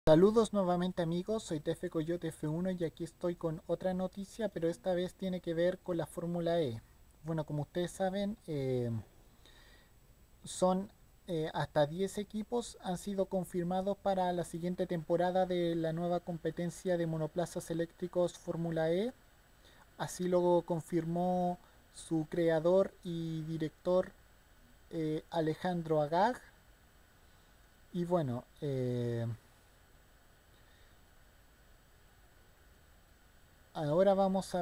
Saludos nuevamente amigos, soy Tefe Coyote F1 y aquí estoy con otra noticia, pero esta vez tiene que ver con la Fórmula E. Bueno, como ustedes saben, son hasta 10 equipos han sido confirmados para la siguiente temporada de la nueva competencia de monoplazas eléctricos Fórmula E. Así lo confirmó su creador y director Alejandro Agag. Y bueno, ahora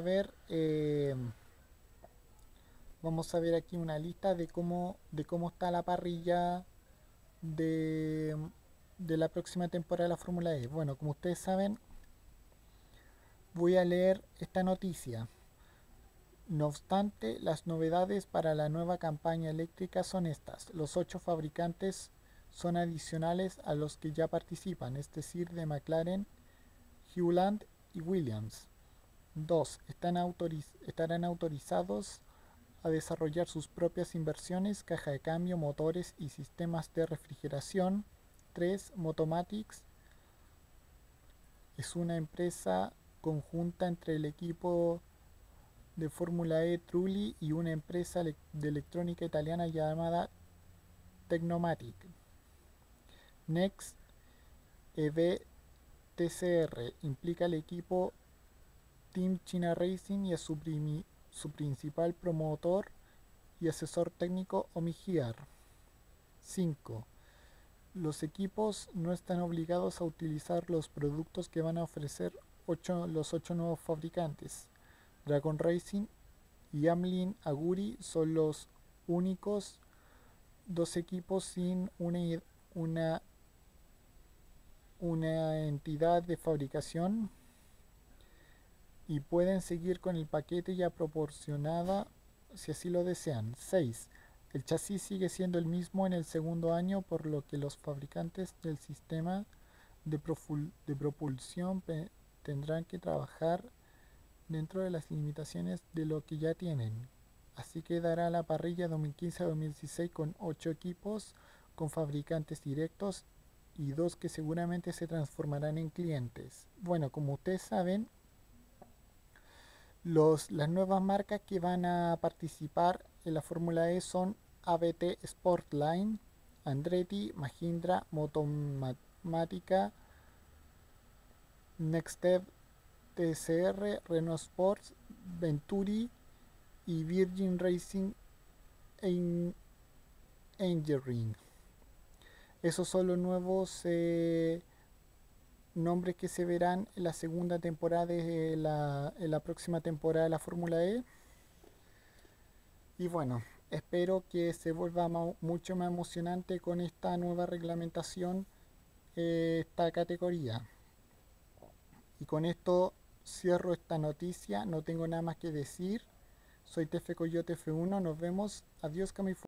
vamos a ver aquí una lista de cómo está la parrilla de, de la próxima temporada de la Fórmula E. Bueno, como ustedes saben, voy a leer esta noticia. No obstante, las novedades para la nueva campaña eléctrica son estas. Los 8 fabricantes son adicionales a los que ya participan, es decir, de McLaren, Hewland y Williams. 2. Estarán autorizados a desarrollar sus propias inversiones, caja de cambio, motores y sistemas de refrigeración. 3. Motomatics es una empresa conjunta entre el equipo de Fórmula E Trulli y una empresa de electrónica italiana llamada Tecnomatic. Next EV TCR implica al equipo Team China Racing y a su principal promotor y asesor técnico Omihiar. 5. Los equipos no están obligados a utilizar los productos que van a ofrecer los 8 nuevos fabricantes. Dragon Racing y Amlin Aguri son los únicos dos equipos sin una, una entidad de fabricación y pueden seguir con el paquete ya proporcionada si así lo desean. 6. El chasis sigue siendo el mismo en el segundo año, por lo que los fabricantes del sistema de propulsión tendrán que trabajar dentro de las limitaciones de lo que ya tienen. Así quedará la parrilla 2015-2016 con 8 equipos con fabricantes directos y 2 que seguramente se transformarán en clientes. Bueno, como ustedes saben, las nuevas marcas que van a participar en la Fórmula E son ABT Sportline, Andretti, Mahindra, Motomatica, Nextev TCR, Renault Sports, Venturi y Virgin Racing Engineering. Esos son los nuevos nombres que se verán en la segunda temporada en la próxima temporada de la Fórmula E. Y bueno, espero que se vuelva mucho más emocionante con esta nueva reglamentación, esta categoría. Y con esto cierro esta noticia, no tengo nada más que decir. Soy Tefe Coyote F1, nos vemos, adiós Camifo.